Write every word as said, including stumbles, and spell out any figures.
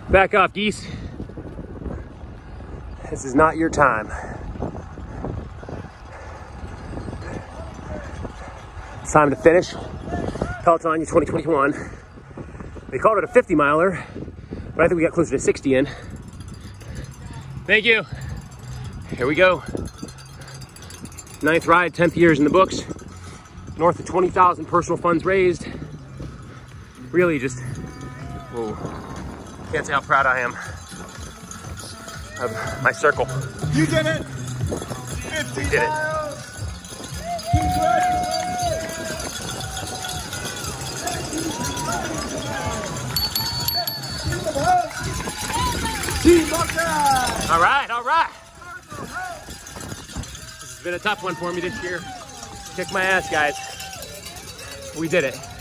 Back off, geese. This is not your time. It's time to finish Pelotonia twenty twenty-one. They called it a fifty miler, but I think we got closer to sixty in. Thank you. Here we go. Ninth ride, tenth years in the books. North of twenty thousand personal funds raised. Really just, whoa. Can't say how proud I am of my circle. You did it! fifty We did it. miles! Congratulations! Team Buckeye! All right, all right. This has been a tough one for me this year. Kick my ass, guys. We did it.